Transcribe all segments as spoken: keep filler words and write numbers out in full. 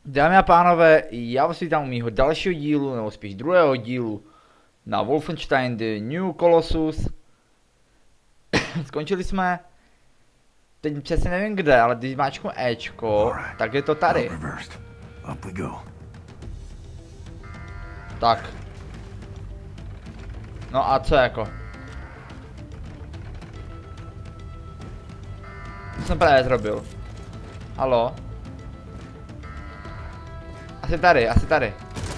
Dámy a pánové, já vás vítám u mýho dalšího dílu, nebo spíš druhého dílu na Wolfenstein The New Colossus. Skončili jsme, teď přesně nevím kde, ale když máčku Ečko, tak je to tady. Tak. No a co jako? Co jsem právě zrobil? Haló? Asi tady, asi tady.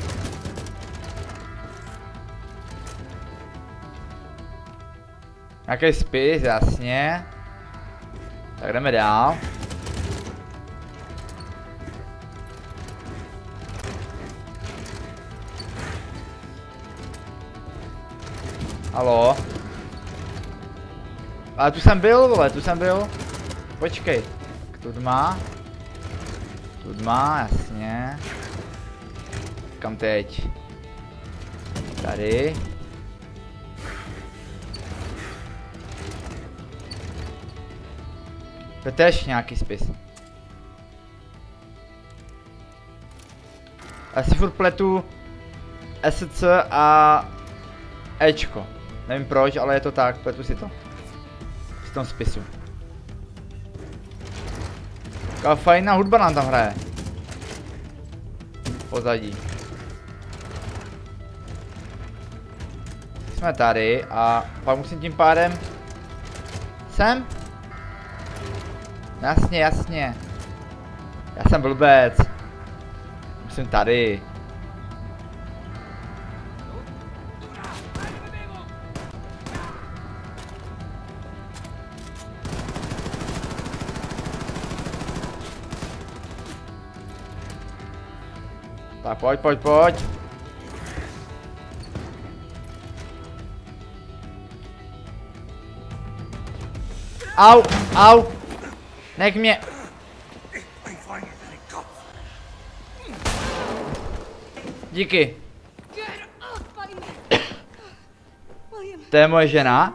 Nějaký spis, jasně. Tak jdeme dál. Haló? Ale tu jsem byl, vole, tu jsem byl. Počkej. Tu tma. Tu tma, jasně. Kam teď? Tady. To je tež nějaký spis. Asi furt pletu S C a Ečko. Nevím proč, ale je to tak, pletu si to. V tom spisu. Taková fajná hudba nám tam hraje. Pozadí. Jsme tady a pak musím tím pádem sem? Jasně, jasně. Já jsem blbec. Musím tady. Tak pojď, pojď, pojď. Au, au. Nech mě. Díky. To je moje žena?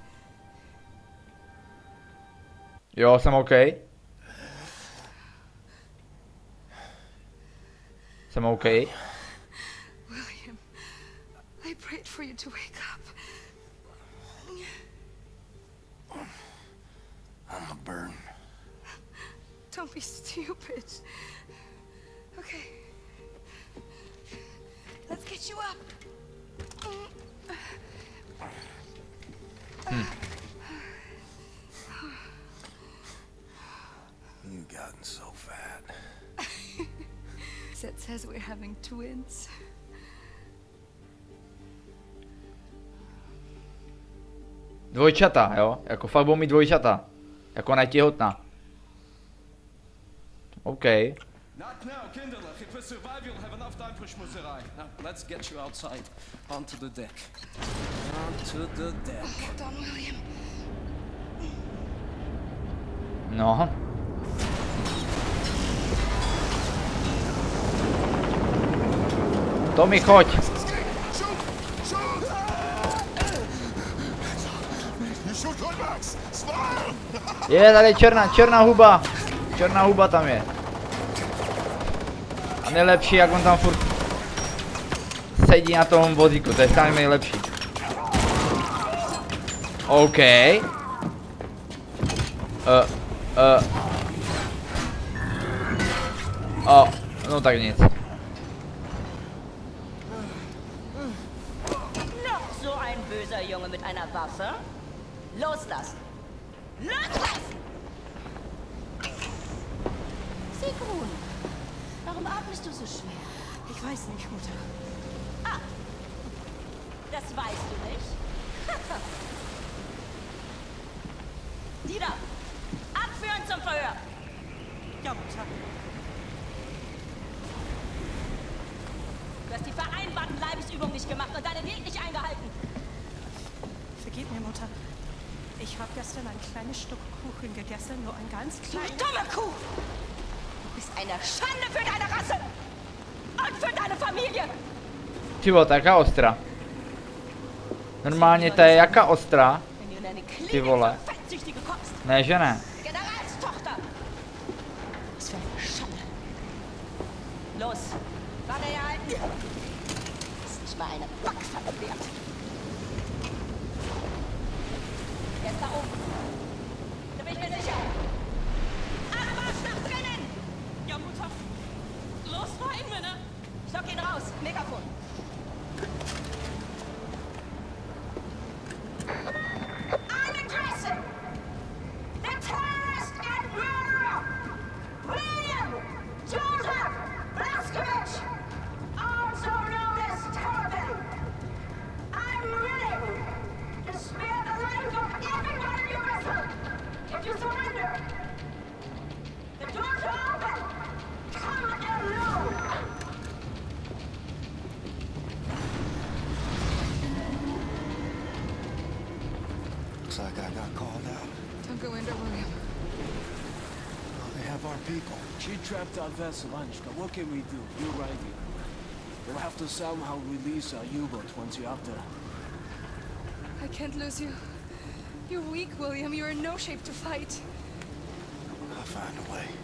Jo, jsem OK. Jsem OK. William, I prayed for you to wake up. I'm a burn. Don't be stupid. Okay. Let's get you up. Hmm. You've gotten so fat. Set says we're having twins. Dvojčata, jo? Jako fakt budou mít dvojčata. Jako ona je těhotná. OK. Not now, Kinderlach. If we survive, you'll have enough time for schmutzerei. Now, let's get you outside. Onto the deck. Onto the deck. Hold on, William. No. Tommy, choď. Je tady černá, černá huba. Černá huba tam je. A nejlepší, jak on tam furt sedí na tom vozíku, to je stále nejlepší. OK. Uh, uh. Oh, no tak nic. Noch so ein böser Junge mit einer Waffe? Loslassen! Loslassen! Sigrun, warum atmest du so schwer? Ich weiß nicht, Mutter. Ah, das weißt du nicht? Dieter, abführen zum Verhör! Ja, Mutter. Du hast die vereinbarten Leibesübungen nicht gemacht und deinen Weg nicht eingehalten. Vergib mir, Mutter. Ich habe gestern ein kleines Stück Kuchen gegessen, nur ein ganz Du kleines. dumme Kuh! Du bist eine Schande für deine Rasse! Und für deine Familie! Ty vole, taká ostrá. Normálně ta je jaká ostrá. Wenn du in eine Ty Klinik vole. für Fettsüchtige kommst! Ne, že ne. Generalstochter! Was für eine Schande! Los, Waffe herhalten. Ist nicht mal eine Backpfanne wert. Er ist da oben. Da bin ich mir sicher. Abmarsch nach drinnen! Ja, Mutter. Los rein, Männer. Stock ihn raus. Megafon. An Adresse! The terrorist and murderer! William Joseph Blazkowicz! Also known as Terrapin! I'm willing to spare the life of everyone in your vessel if you surrender! The doors are open! Come alone! Looks like I got called out. Don't go in there, William. Oh, they have our people. She trapped our vessel, Anishka. What can we do? You're right here. We'll have to somehow release our U-boat once you're up there. I can't lose you. You're weak, William. You're in no shape to fight. I'll find a way.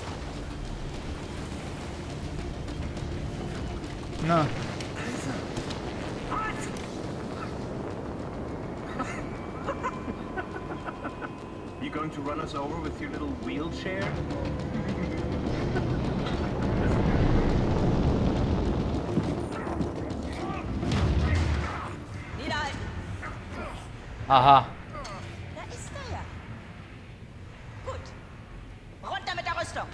No. You going to run us over with your little wheelchair? Niederhalten! Aha. Da ist er ja. Gut. Runter mit der Rüstung.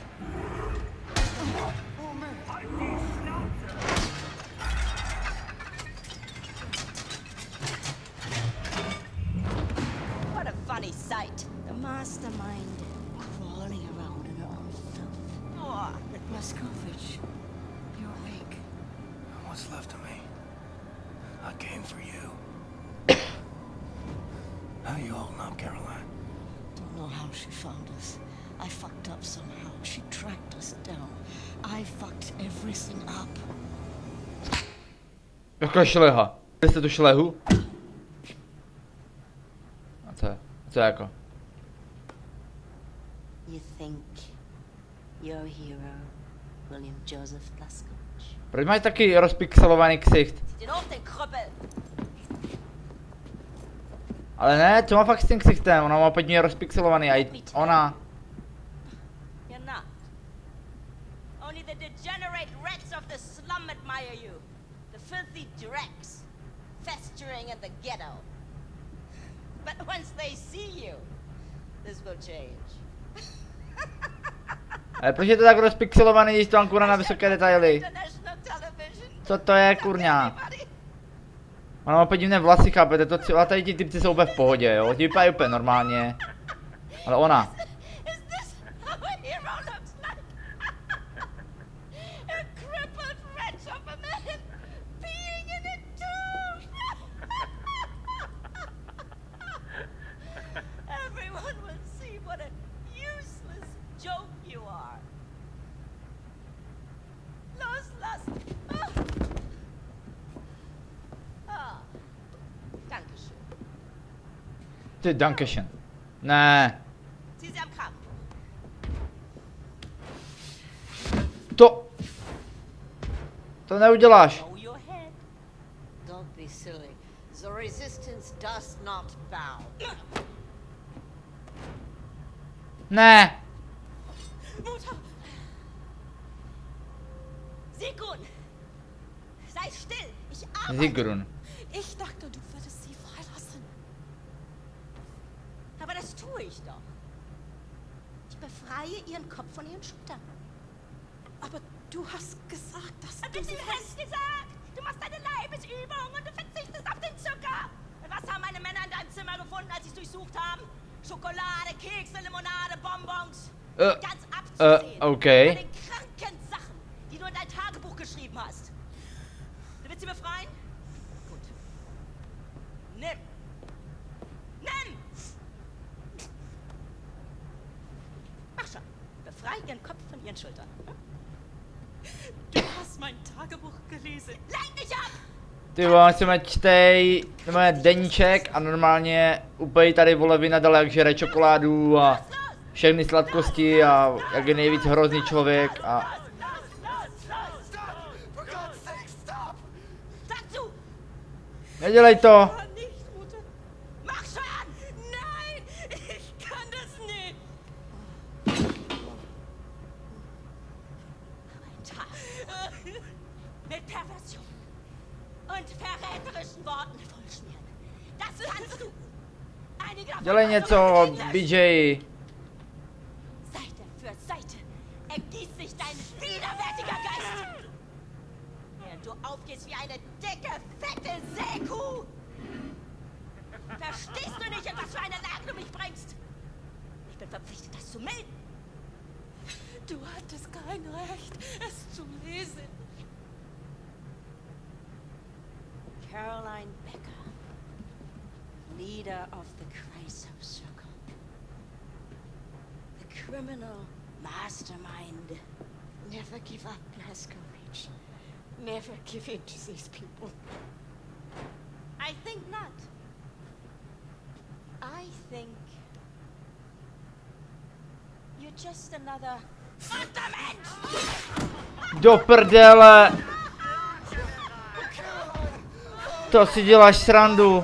What a funny sight. The mastermind crawling around in her own filth. Oh, Blazkowicz, you're awake. What's left of me? I came for you. How you holding up, Caroline? Don't know how she found us. I fucked up somehow. She tracked us down. I fucked everything up. Jako šleha. Vy jste tu šlehu? A co je? Co je jako? You think your hero, William Joseph Blazkowicz? Proč mají taky rozpixelovaný ksicht? Zieh den hoch, den Krüppel. Ale ne, co má fakt s tím ksichtem? Ona má pěkně rozpixelovaný a i ona. You're not. Only the degenerate rats of the slum admire you. The filthy dregs, festering in the ghetto. But once they see you, this will change. Ale proč je to tak rozpixelovaný, když to mám kurna na vysoké detaily? International television. Co to je, kurňa? Ona má podivné vlasy, chápete, to celá tady ti typci jsou úplně v pohodě, jo, ti vypadají úplně normálně. Ale ona. Is this how a hero looks like? A crippled wretch of a man being in a tomb. Everyone will see what a useless joke you are. Loslassen. Ah. Ah. Dankeschön. Ty, dankeschön. Ne. Zieh sie am Kragen. To. To neuděláš. Bow your head. Don't be silly. The resistance does not bow. Ne. Mutter! Sigrun! Sei still! Ich arbeite! Sigrun. Ich dachte, du würdest sie freilassen. Aber das tue ich doch. Ich befreie ihren Kopf von ihren Schultern. Aber du hast gesagt, dass Was du hast sie du fest... denn gesagt? Du machst deine Leibesübung und du verzichtest auf den Zucker. Und was haben meine Männer in deinem Zimmer gefunden, als sie es durchsucht haben? Schokolade, Kekse, Limonade, Bonbons. Äh, Ganz äh, abzusehen. okay. Von den kranken Sachen, die du in dein Tagebuch geschrieben hast. Du willst sie befreien? Gut. Nimm. Nimm! Mach schon. Befrei ihren Kopf von ihren Schultern. Hm? Du hast mein Tagebuch gelesen. Lenk dich ab! Ty vole, si čtej, máme deníček a normálně úplně tady vole vynadal, jak žere čokoládu a všechny sladkosti a jak je nejvíc hrozný člověk a... Los, los, los! Nedělej to! Nicht, Mutter. Mach schon! Nein! Ich kann das nicht! Ein Tag. Mit Perversion und verräterischen Worten vollschmieren. Das kannst du! Einige davon Dělej Also, hast du něco, Englisch. B J. Seite für Seite ergießt sich dein widerwärtiger Geist. Während du aufgehst wie eine dicke, fette Seekuh. Verstehst du nicht, in was für eine Lage du mich bringst? Ich bin verpflichtet, das zu melden. Du hattest kein Recht, es zu lesen. Caroline Becker, leader of the Chryso Circle. The criminal mastermind. Never give up, Blaskovich. Never give in to these people. I think not. I think you're just another Untermensch! Do prdele! To si děláš srandu.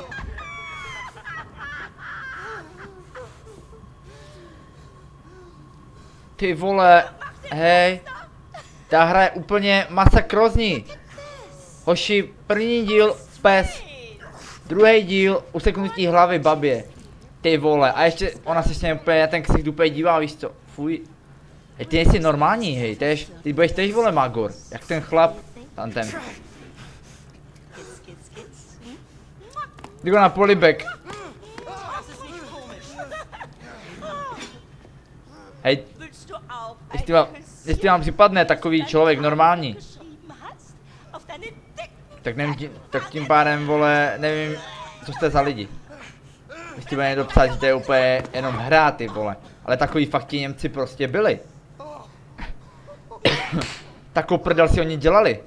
Ty vole, hej. Ta hra je úplně masakrozní. Hoši, první díl pes. Druhý díl useknutí hlavy babě. Ty vole, a ještě ona se s něm úplně, já ten ksicht úplně dívá, víš co, fuj. Hej, ty nejsi normální, hej, tež, ty budeš tež vole Magor, jak ten chlap, tam ten. Jdu na polibek. Hej, Willst du auch jestli vám, jestli vám připadne takový člověk normální, geschrieben hast? Auf deine dicken tak nevím, tím, tak tím pádem, vole, nevím, co jste za lidi. Jestli bude někdo psát, že to je úplně jenom hra, ty vole. Ale takový fakt ti Němci prostě byli. Takovou prdel si oni dělali.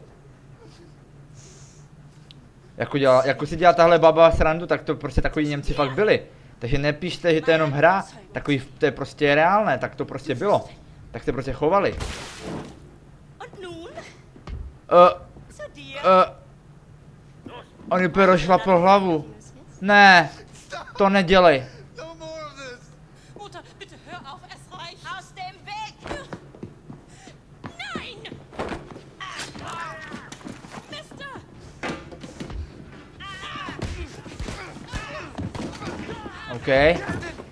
Jako, dělala, jako si dělá tahle baba srandu, tak to prostě takový Němci fakt byli. Takže nepíšte, že to je jenom hra, takový, to je prostě reálné, tak to prostě bylo. Tak se prostě chovali. Und nun? Uh, Zu dir? uh, on úplně rozšlapl hlavu. Ne, to nedělej. No more of this! Mutter, bitte hör auf, es reicht. Aus dem Weg! Nein! Mister! OK.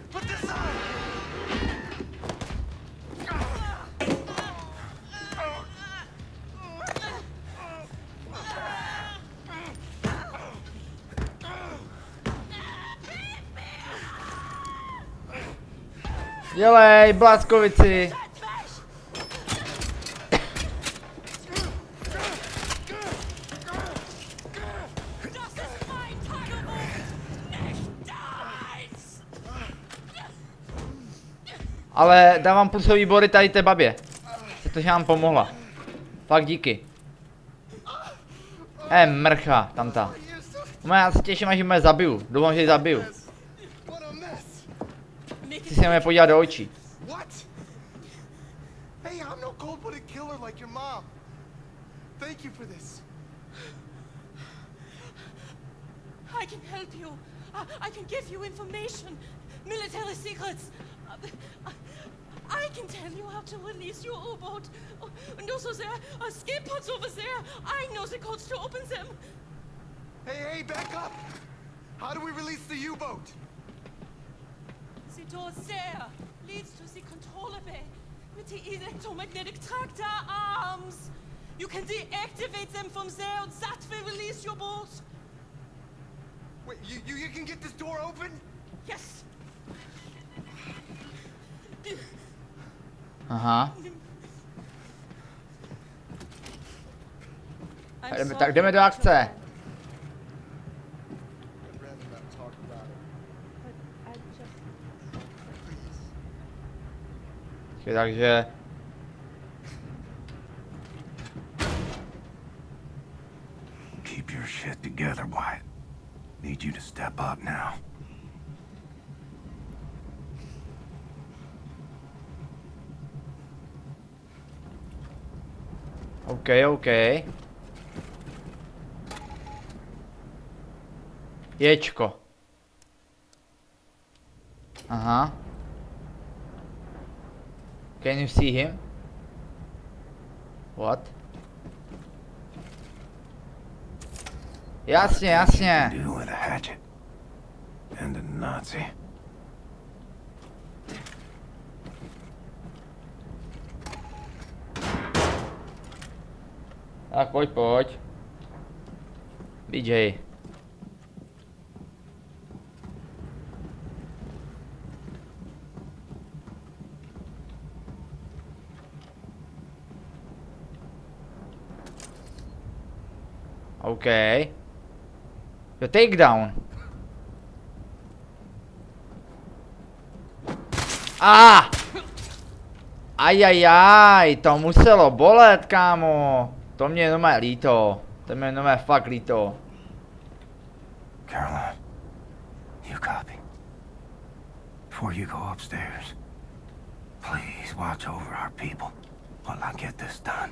Dělej, Blaskovici. Das ist mein Tagebuch! Nicht deins! Ale dávám plusový body tady té babě. Protože nám pomohla. Fakt díky. Eh, mrcha, tam ta. Já se těším, až mě zabiju. Doufám, že ji zabiju. What a mess! Chci se mě podívat do očí. What? Hey, I'm no cold-blooded killer like your mom. Thank you for this. I can help you. I, I can give you information. Military secrets. I, I can tell you how to release your U-boat. And also there are escape pods over there. I know the codes to open them. Hey, hey, back up! How do we release the U-boat? The door there leads to the controller bay with the electromagnetic tractor arms. You can deactivate them from there and that will release your boat. Wait, you, you, you can get this door open? Yes. Aha. I'm Tak jdeme, sorry, tak jdeme do Doctor akce. Brown, I'd rather not talk about it. but I just- Takže... Keep your shit together, Wyatt. Need you to step up now. OK, OK. Ječko. Aha. Can you see him? What? Jasně, jasně. Do with a hatchet and a Nazi. Tak pojď, pojď. B J. OK. Jo, takedown. Ah! Ajajaj, to muselo bolet, kámo. To mě jenom je líto. To mě jenom je fakt líto. Caroline, you copy? Before you go upstairs, please watch over our people while I get this done.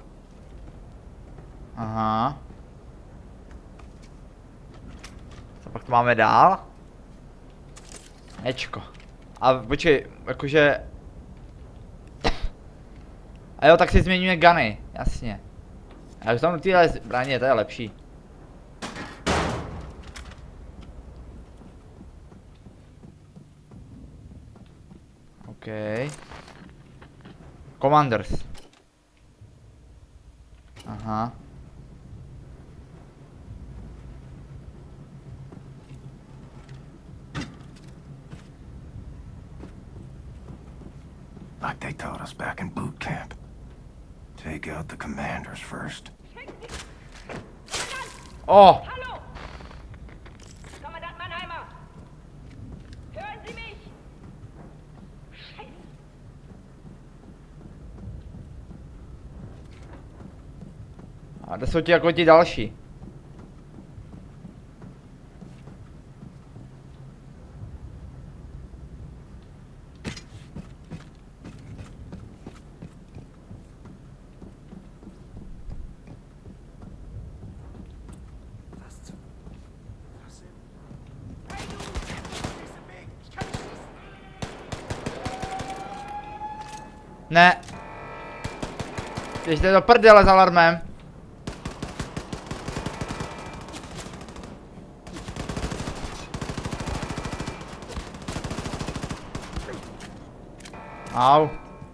Aha. Co pak to máme dál? Ečko. A počkej, jakože... A jo, tak si změníme guny, jasně. A už tam tyhle zbraně, to je lepší. OK. Commanders. Aha. Like they taught us back in boot camp. Take out the commanders first. Oh! Hallo! Kommandant Mannheimer! Hören Sie mich? Scheiße! A to jsou ti jako ti další. Ne. Běžte do prdele s alarmem. Au.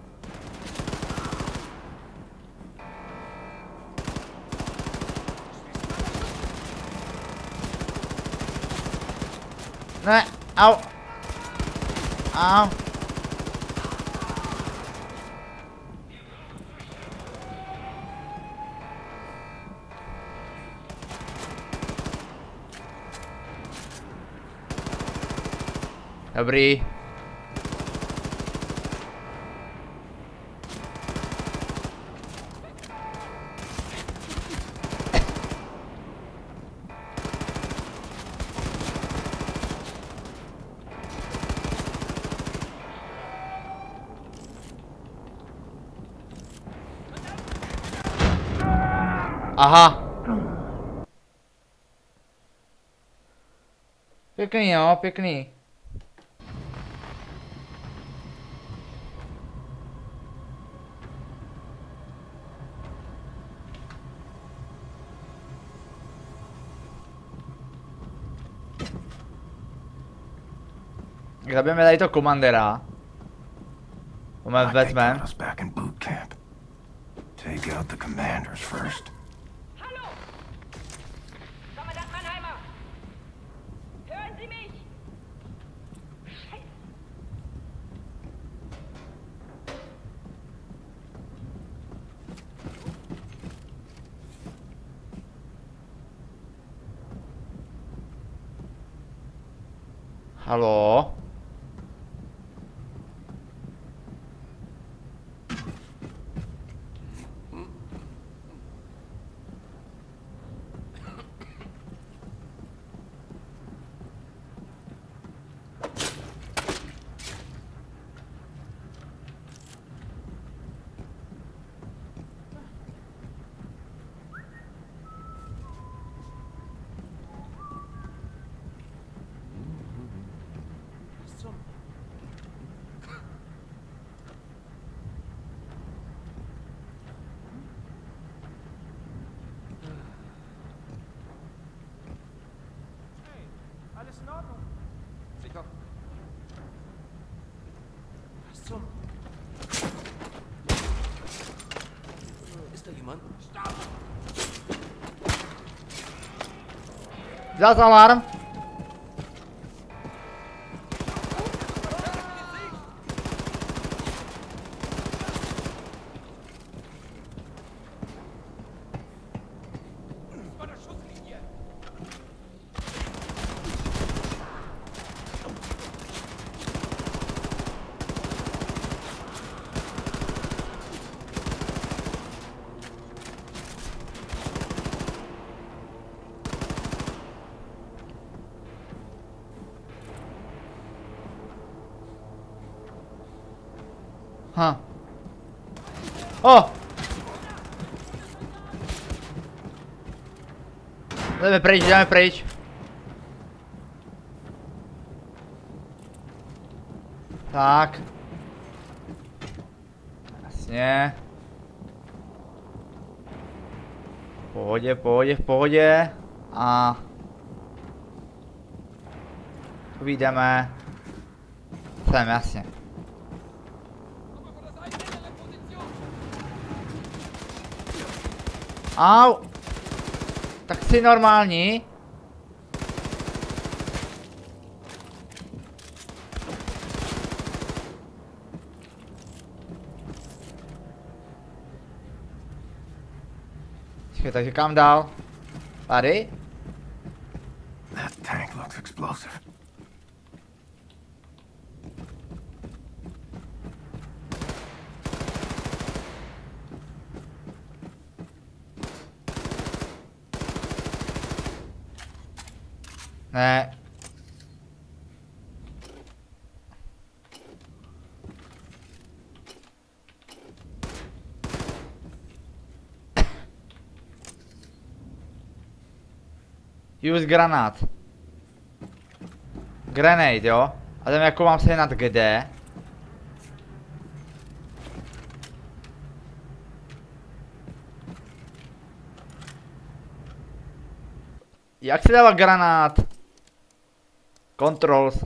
Ne, au. Au. Dobrý. Aha. Pěkný, jo, pěkný. Zabijeme tady to komandera. Moment, vezmeme. Take out the commanders first. Hallo! Kommandant Mannheimer! Hören Sie mich? Scheiße! Haló? Zas alarm. Ha. O! Jdeme pryč, jdeme pryč. Tak. Jasně. V pohodě, v pohodě, v pohodě. A... vyjdeme. Sem, jasně. Au! Tak jsi normální? Čekaj, takže kam dál? Tady? That tank looks explosive. Ne. Use granát. Grenade, jo? A tam jako mám sehnat kde? Jak se dává granát? Controls.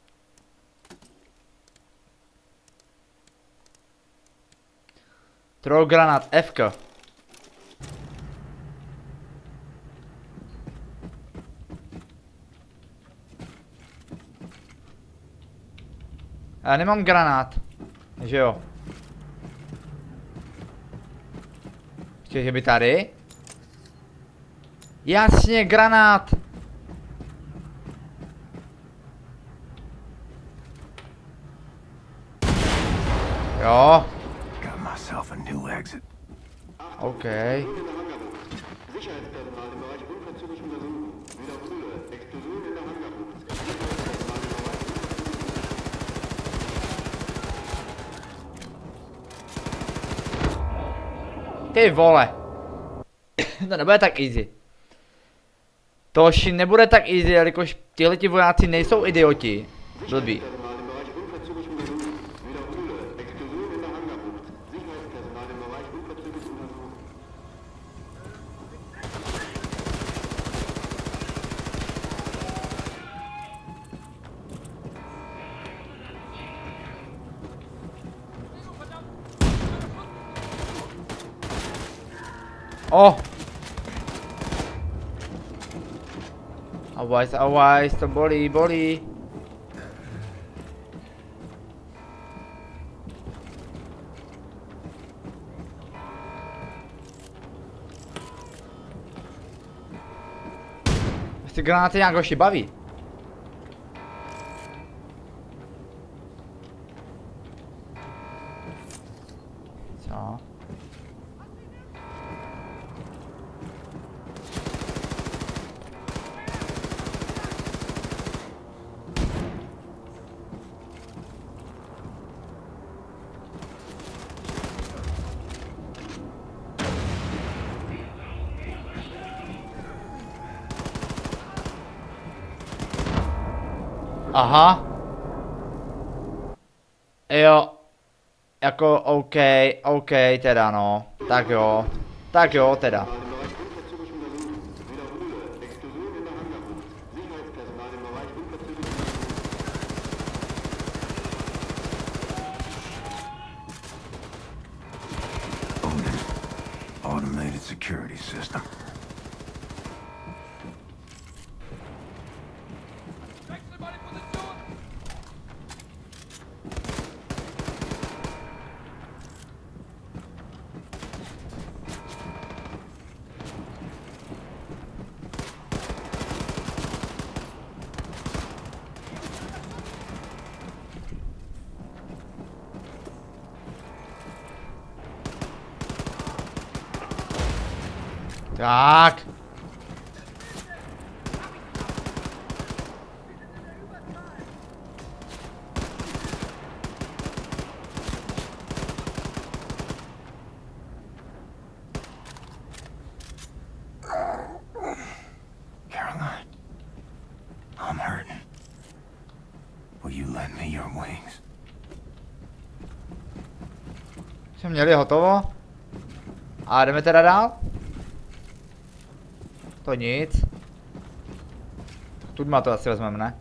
Throw granát F K. Já nemám granát. Že jo? Ještě, že by tady? Jasně, granát. Jo. Got myself a new exit. OK. Ty vole. To nebude tak easy. To už nebude tak easy, jelikož tihleti vojáci nejsou idioti. Blbý. Oh! Awajs, awajs, to bolí, bolí. Ty granáty nějak hoši baví. Co? Aha. Jo. Jako OK, OK teda no. Tak jo. Tak jo teda. Odin. automated security system. Tak. Caroline, I'm hurting. Will you lend me your wings? Jsme měli hotovo. A jdeme teda dál? To nic. Tudma to asi vezmeme, ne?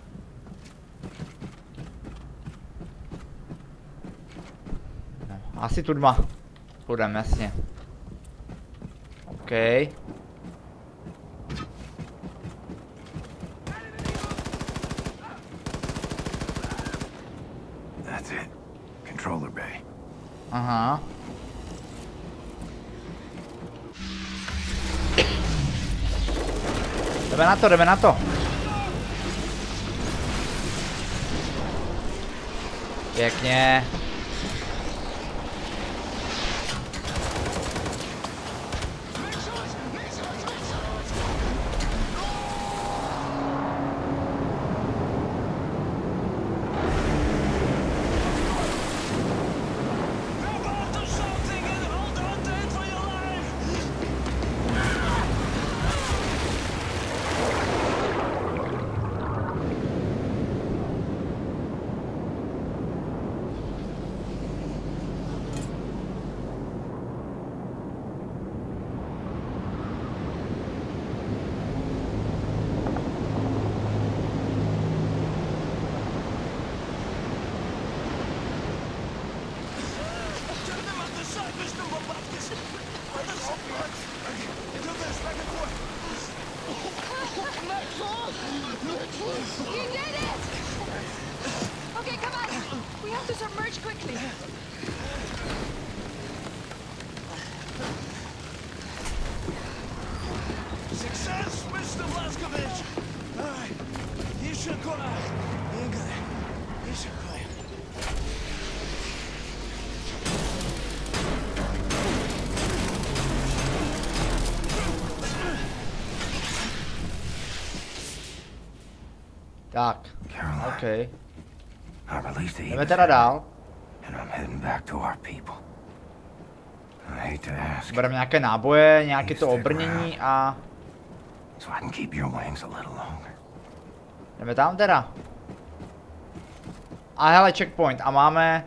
No, asi tudma. Půjdeme, jasně. OK. That's it. Controller bay. Aha. Jdeme na to, jdeme na to. Pěkně. You did it! Okay, come on. We have to submerge quickly. Success, Mister Blazkowicz! Alright, еще куда? Игорь, еще куда? Tak. Caroline, OK. I released the Jdeme teda dál. and I'm heading back to our people. I hate to ask, Bereme nějaké náboje, nějaké to obrnění a so I can keep your wings a little longer. jdeme tam teda. A hele, checkpoint. A máme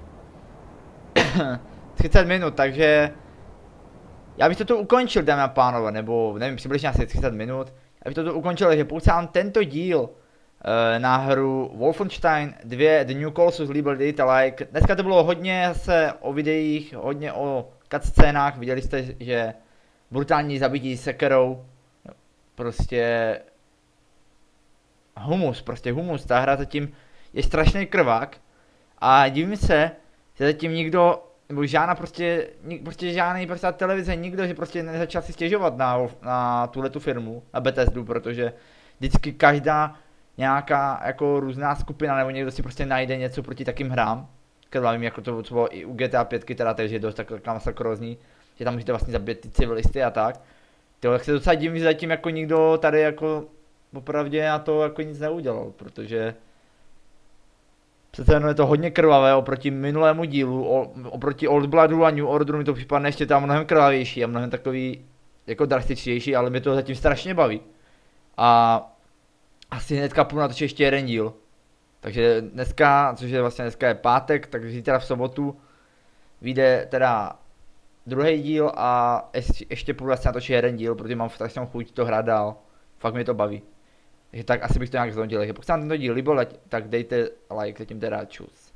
třicet minut, takže já bych to tu ukončil, dámy a pánové, nebo nevím, přibližně asi třicet minut. Já bych to tu ukončil, takže pokud se vám tento díl uh, na hru Wolfenstein dva The New Colossus líbil, dejte like. Dneska to bylo hodně se o videích, hodně o cutscénách, viděli jste, že brutální zabití sekerou, prostě humus, prostě humus, ta hra zatím je strašný krvák a divím se, že zatím nikdo, nebo žádná prostě, nik, prostě žádný prostě televize, nikdo, že prostě nezačal si stěžovat na, na tuhletu firmu, na Bethesdu, protože vždycky každá nějaká jako různá skupina nebo někdo si prostě najde něco proti takým hrám, když vím, jako to bylo i u G T A pět, teda takže je dost taková masakrozní, že tam můžete vlastně zabít ty civilisty a tak. Tak se docela divím, že zatím jako nikdo tady jako opravdě na to jako nic neudělal, protože přece jenom je to hodně krvavé oproti minulému dílu, o, oproti Old Bloodu a New Orderu mi to připadne ještě tam mnohem krvavější a mnohem takový jako drastičtější, ale mě to zatím strašně baví. A asi hnedka půjdu natočit ještě jeden díl. Takže dneska, což je vlastně dneska je pátek, tak zítra v sobotu vyjde teda druhý díl a ještě, ještě půjdu vlastně natočit jeden díl, protože mám strašnou chuť to hrát dál. Fakt mě to baví. Takže tak asi bych to nějak zhodnotil. Takže pokud se vám tento díl líbil, tak dejte like, zatím teda čus.